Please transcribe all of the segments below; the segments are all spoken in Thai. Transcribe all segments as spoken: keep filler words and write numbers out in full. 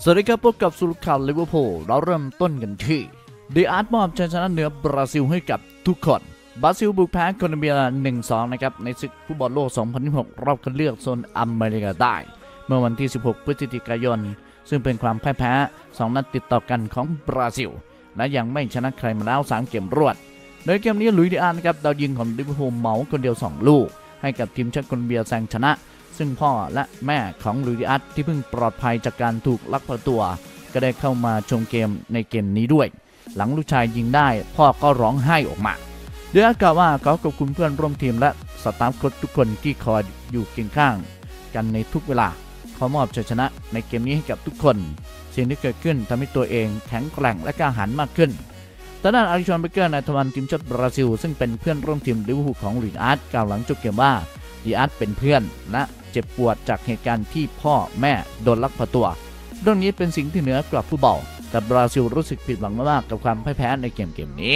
สวัสดีครับพบกับสุรข่าวลิเวอร์พูลเราเริ่มต้นกันที่ดีอาร์ตมอบชัยชนะเหนือบราซิลให้กับทุกคนบราซิลบุกแพ้โคลอมเบีย หนึ่งสอง นะครับในศึกฟุตบอลโลก สองพันยี่สิบหก รอบคัดเลือกโซนอเมริกาใต้เมื่อวันที่ สิบหก พฤศจิกายนซึ่งเป็นความพ่ายแพ้สองนัดติดต่อกันของบราซิลและยังไม่ชนะใครมาแล้วสามเกมรวดโดยเกมนี้ลุยส์ ดิอาร์นะครับดาวยิงของลิเวอร์พูลเหมาคนเดียวสองลูกให้กับทีมชาติโคลอมเบียแซงชนะซึ่งพ่อและแม่ของลุยส์ ดิอาร์ที่เพิ่งปลอดภัยจากการถูกลักพาตัวก็ได้เข้ามาชมเกมในเกมนี้ด้วยหลังลูกชายยิงได้พ่อก็ร้องไห้ออกมาเดือดกล่าวว่าเขาขอบคุณเพื่อนร่วมทีมและสตาฟโค้ชทุกคนที่คอยอยู่เคียงข้างกันในทุกเวลาเขามอบชัยชนะในเกมนี้ให้กับทุกคนสิ่งที่เกิดขึ้นทำให้ตัวเองแข็งแกร่งและกล้าหาญมากขึ้นทางด้านอาริชอน เบเกอร์นายทวารทีมชาติบราซิลซึ่งเป็นเพื่อนร่วมทีมลิเวอร์พูลของลุยส์ ดิอาร์กล่าวหลังจบเกมว่าดิอาร์เป็นเพื่อนและเจ็บปวดจากเหตุการณ์ที่พ่อแม่โดนลักพาตัวเรื่องนี้เป็นสิ่งที่เหนือกว่าฟุตบอลแต่บราซิลรู้สึกผิดหวังมากกับความพ่ายแพ้ในเกมเกมนี้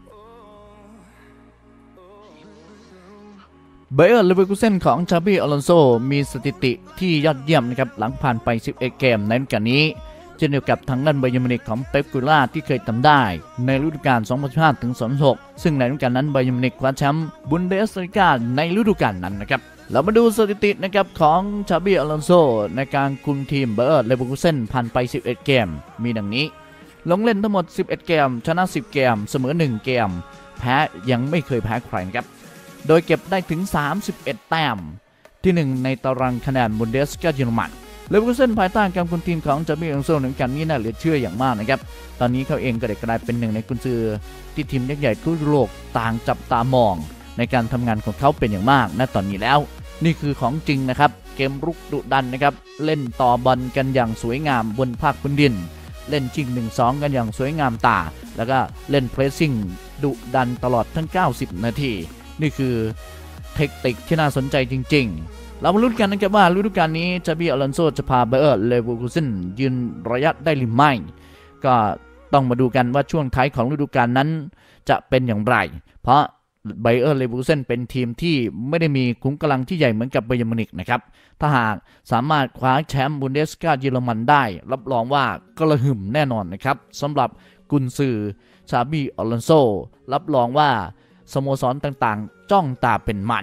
เบเยอร์ เลเวอร์คูเซ่นของชาบี อลอนโซมีสถิติที่ยอดเยี่ยมนะครับหลังผ่านไปสิบเอ็ดเกมในฤดูกาลนี้เช่นเดียวกับทางด้านไบเยิร์นมิวนิกของเป๊ป กูล่าที่เคยทำได้ในฤดูกาล สองพันสิบห้า ถึง สองพันสิบหก ซึ่งในฤดูกาลนั้นไบเยิร์นมิวนิกคว้าแชมป์บุนเดสลีกาในฤดูกาลนั้นนะครับเรามาดูสถิตินะครับของชาบี อลอนโซในการคุมทีมเบเยอร์ เลเวอร์คูเซ่นผ่านไปสิบเอ็ดเกมมีดังนี้ลงเล่นทั้งหมดสิบเอ็ดเกมชนะสิบเกมเสมอหนึ่งเกมแพ้ยังไม่เคยแพ้ใครนะครับโดยเก็บได้ถึงสามสิบเอ็ดแต้มที่หนึ่งในตารางคะแนนบุนเดสลีกาเยอรมันเลเวอร์คูเซ่นภายใต้การคุมทีมของชาบี อลอนโซในการนี้น่าเหลือเชื่ออย่างมากนะครับตอนนี้เขาเองก็ได้กลายเป็นหนึ่งในกุนซือที่ทีมยักษ์ใหญ่ทั่วโลกต่างจับตามองในการทำงานของเขาเป็นอย่างมากณตอนนี้แล้วนี่คือของจริงนะครับเกมรุกดุดันนะครับเล่นต่อบอลกันอย่างสวยงามบนภาคพื้นดินเล่นชิง หนึ่งสอง กันอย่างสวยงามตาแล้วก็เล่นเพรสซิ่งดุดันตลอดทั้งเก้าสิบนาทีนี่คือเทคนิคที่น่าสนใจจริงๆเรามาลุ้นกันนะครับว่าฤดูกาลนี้ชาบี อลอนโซจะพาเบเยอร์ เลเวอร์คูเซ่นยืนระยะได้หรือไม่ก็ต้องมาดูกันว่าช่วงท้ายของฤดูกาลนั้นจะเป็นอย่างไรเพราะไบเยอร์ เลเวอร์คูเซ่นเป็นทีมที่ไม่ได้มีขุมกำลังที่ใหญ่เหมือนกับไบเยิร์นมิวนิกนะครับถ้าหากสามารถคว้าแชมป์บุนเดสลีกาเยอรมันได้รับรองว่ากระหึ่มแน่นอนนะครับสำหรับกุนซือชาบี อลอนโซรับรองว่าสโมสรต่างๆจ้องตาเป็นมัน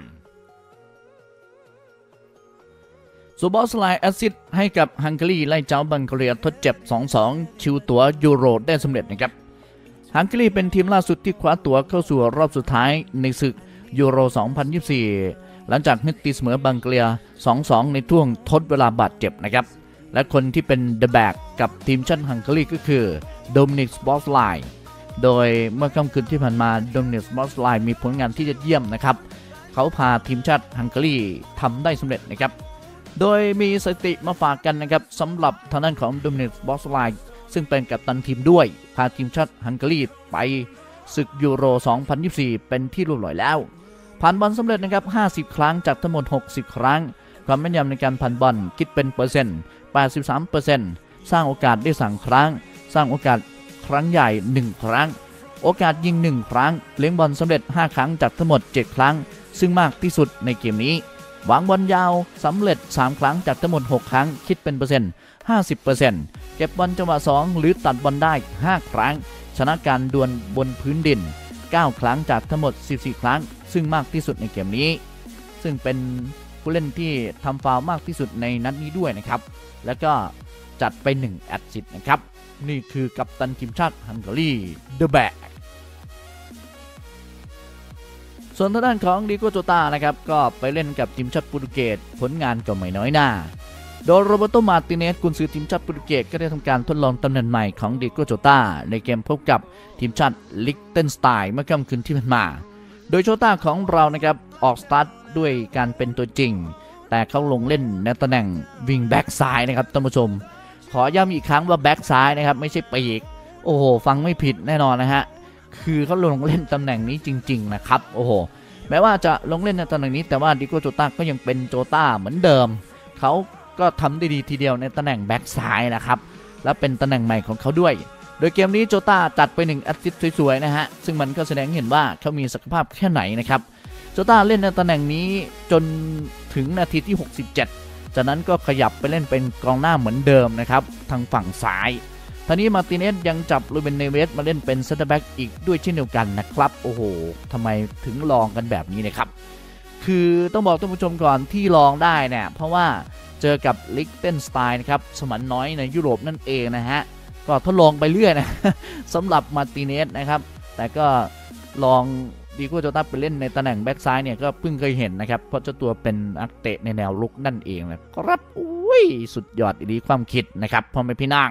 ซูบอสไลแอซิดให้กับฮังการีไล่เจ้าบังการีทดเจ็บ สองสอง ชิวตั๋วยูโรได้สำเร็จนะครับฮังการีเป็นทีมล่าสุดที่คว้าตั๋วเข้าสู่รอบสุดท้ายในศึกยูโร สองพันยี่สิบสี่ หลังจากฮึดตีเสมอบังการี สองสอง ในช่วงทดเวลาบาดเจ็บนะครับและคนที่เป็นเดอะแบกกับทีมชาติฮังการีก็คือโดมินิก บอสไลโดยเมื่อค่ำคืนที่ผ่านมาโดมินิก บอสไลมีผลงานที่ยอดเยี่ยมนะครับเขาพาทีมชาติฮังการีทำได้สำเร็จนะครับโดยมีสถิติมาฝากกันนะครับสำหรับทางด้านของโดมินิก บอสไลซึ่งเป็นกัปตันทีมด้วยพาทีมชาติฮังการีไปศึกยูโร สองพันยี่สิบสี่ เป็นที่เรียบร้อยแล้วผ่านบอลสำเร็จนะครับห้าสิบครั้งจากทั้งหมดหกสิบครั้งความแม่นยำในการผ่านบอลคิดเป็นเปอร์เซ็นต์ แปดสิบสามเปอร์เซ็นต์ สร้างโอกาสได้สามครั้งสร้างโอกาสครั้งใหญ่หนึ่งครั้งโอกาสยิงหนึ่งครั้งเลี้ยงบอลสำเร็จห้าครั้งจากทั้งหมดเจ็ดครั้งซึ่งมากที่สุดในเกมนี้วางบอลยาวสำเร็จสามครั้งจากทั้งหมดหกครั้งคิดเป็นเปอร์เซ็นต์ ห้าสิบเปอร์เซ็นต์ เก็บบอลจังหวะสองหรือตัดบอลได้ห้าครั้งชนะการดวลบนพื้นดินเก้าครั้งจากทั้งหมดสิบสี่ครั้งซึ่งมากที่สุดในเกมนี้ซึ่งเป็นผู้เล่นที่ทำฟาวล์มากที่สุดในนัดนี้ด้วยนะครับแล้วก็จัดไปหนึ่งแอสซิสต์นะครับนี่คือกัปตันทีมชาติฮังการีเดอะแบกส่วนทางด้านของดิโก โจตานะครับก็ไปเล่นกับทีมชาติโปรตุเกสผลงานก็ไม่น้อยหน้าโดยโรเบโต มาร์ติเนสกุนซือทีมชาติโปรตุเกสก็ได้ทำการทดลองตำแหน่งใหม่ของดิโก โจตาในเกมพบกับทีมชาติลิกเทนสไตน์เมื่อค่ำคืนที่ผ่านมาโดยโจตาของเรานะครับออกสตาร์ทด้วยการเป็นตัวจริงแต่เขาลงเล่นในตำแหน่งวิงแบ็กซ้ายนะครับท่านผู้ชมขอย้ำอีกครั้งว่าแบ็กซ้ายนะครับไม่ใช่ปีกโอ้โหฟังไม่ผิดแน่นอนนะฮะคือเขาลงเล่นตำแหน่งนี้จริงๆนะครับโอ้โหแม้ว่าจะลงเล่นในตำแหน่งนี้แต่ว่าดิโก โจตาก็ยังเป็นโจตาเหมือนเดิมเขาก็ทำได้ดีทีเดียวในตำแหน่งแบ็กซ้ายนะครับและเป็นตำแหน่งใหม่ของเขาด้วยโดยเกมนี้โจตาจัดไปหนึ่งแอสซิสต์สวยๆนะฮะซึ่งมันก็แสดงเห็นว่าเขามีศักยภาพแค่ไหนนะครับโจตาเล่นในตำแหน่งนี้จนถึงนาทีที่หกสิบเจ็ดจากนั้นก็ขยับไปเล่นเป็นกองหน้าเหมือนเดิมนะครับทางฝั่งซ้ายท่านี้มาร์ติเนสยังจับลูเบนเนเวสมาเล่นเป็นเซนเตอร์แบ็กอีกด้วยเช่นเดียวกันนะครับโอ้โหทำไมถึงลองกันแบบนี้นะครับคือต้องบอกท่านผู้ชมก่อนที่ลองได้เนี่ยเพราะว่าเจอกับลิกเทนสไตน์นะครับสมันน้อยในยุโรปนั่นเองนะฮะก็ทดลองไปเรื่อยนะสำหรับมาร์ติเนสนะครับแต่ก็ลองดีโก้โจต้าไปเล่นในตำแหน่งแบ็กซ้ายเนี่ยก็เพิ่งเคยเห็นนะครับเพราะเจ้าตัวเป็นนักเตะในแนวลุกนั่นเองนะครับอุ้ยสุดยอดอีดีความคิดนะครับพ่อแม่พี่น้อง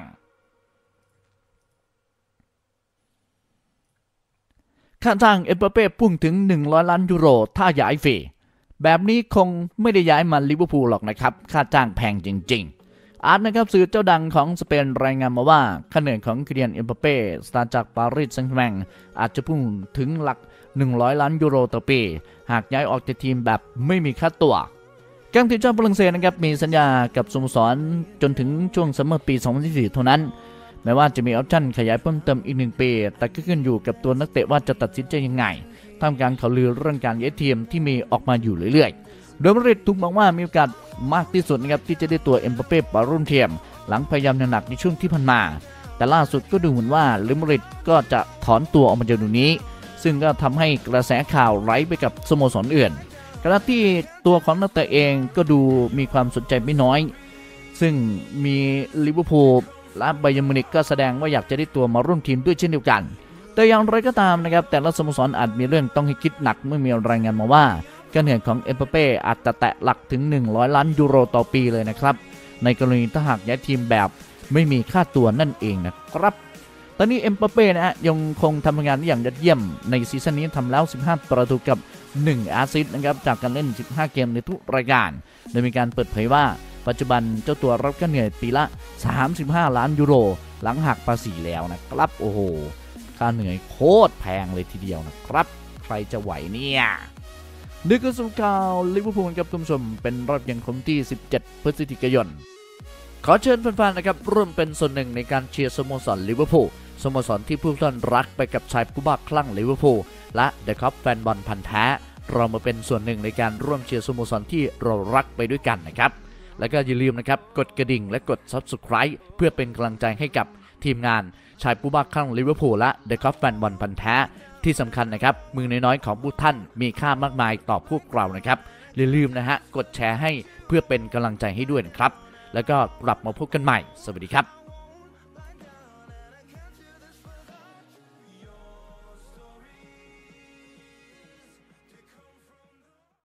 ค่าจ้างเอ็มบัปเป้พุ่งถึงหนึ่งร้อยล้านยูโรถ้าย้ายฟรีแบบนี้คงไม่ได้ย้ายมาลิเวอร์พูลหรอกนะครับค่าจ้างแพงจริงๆอาร์ตนะครับสื่อเจ้าดังของสเปนรายงานมาว่าค่าเหนื่อยของคิเลียนเอ็มบัปเป้สตาร์จากปารีสแซงต์แชร์แมงอาจจะพุ่งถึงหลักหนึ่งร้อยล้านยูโรต่อปีหากย้ายออกจากทีมแบบไม่มีค่าตัวกังทีมชาติฝรั่งเศสนะครับมีสัญญากับสโมสรจนถึงช่วงซัมเมอร์ปีสองพันยี่สิบสี่เท่านั้นแม้ว่าจะมีออปชั่นขยายเพิ่มเติมอีกหนึ่งปีแต่ก็ขึ้นอยู่กับตัวนักเตะว่าจะตัดสินใจยังไงท่ามกลางข่าวลือเรื่องการย้ายทีมที่มีออกมาอยู่เรื่อยๆโดยมาดริดถูกมองว่ามีโอกาสมากที่สุดนะครับที่จะได้ตัวเอ็มบัปเป้มาร่วมทีมหลังพยายามหนักในช่วงที่ผ่านมาแต่ล่าสุดก็ดูเหมือนว่าลิมาดริดก็จะถอนตัวออกมาจากตรงนี้ซึ่งก็ทำให้กระแสข่าวไร้ไปกับสโมสรอื่นขณะที่ตัวของนักเตะเองก็ดูมีความสนใจไม่น้อยซึ่งมีลิเวอร์พูลและไบเยิร์นมิวนิกก็แสดงว่าอยากจะได้ตัวมาร่วมทีมด้วยเช่นเดียวกันแต่อย่างไรก็ตามนะครับแต่ละสโมสรอาจมีเรื่องต้องให้คิดหนักเมื่อมีรายงานมาว่าการเหนื่อยของเอ็มบัปเป้อาจจะแตะหลักถึงหนึ่งร้อยล้านยูโรต่อปีเลยนะครับในกรณีถ้าหากย้ายทีมแบบไม่มีค่าตัวนั่นเองนะครับตอนนี้เอ็มบัปเป้นะฮะยังคงทำงานได้อย่างยอดเยี่ยมในซีซั่นนี้ทำแล้วสิบห้าประตูกับหนึ่งแอสซิสต์นะครับจากการเล่นสิบห้าเกมในทุกรายการโดยมีการเปิดเผยว่าปัจจุบันเจ้าตัวรับค่าเหนื่อยปีละสามสิบห้าล้านยูโรหลังหักภาษีแล้วนะครับโอ้โหค่าเหนื่อยโคตรแพงเลยทีเดียวนะครับใครจะไหวเนี่ยนี่คือสุข่าวลิเวอร์พูลกับคุณผู้ชมเป็นรอบยังคงที่สิบเจ็ดพฤศจิกายนขอเชิญแฟนๆนะครับร่วมเป็นส่วนหนึ่งในการเชียร์สโมสรลิเวอร์พูลสโมสรที่ผู้ท่านรักไปกับชายผู้บ้าคลั่งลิเวอร์พูลและเดอะคัพแฟนบอลพันธุ์แท้เรามาเป็นส่วนหนึ่งในการร่วมเชียร์สโมสรที่เรารักไปด้วยกันนะครับแล้วก็อย่าลืมนะครับกดกระดิ่งและกด ซับสไครบ์ เพื่อเป็นกำลังใจให้กับทีมงานชายผู้บ้าคลั่งลิเวอร์พูลและเดอะคัพแฟนบอลพันธุ์แท้ที่สำคัญนะครับมือน้อยๆของผู้ท่านมีค่ามากมายต่อพวกเรานะครับอย่าลืมนะฮะกดแชร์ให้เพื่อเป็นกำลังใจให้ด้วยนะครับแล้วก็กลับมาพบกันใหม่สวัสดีครับ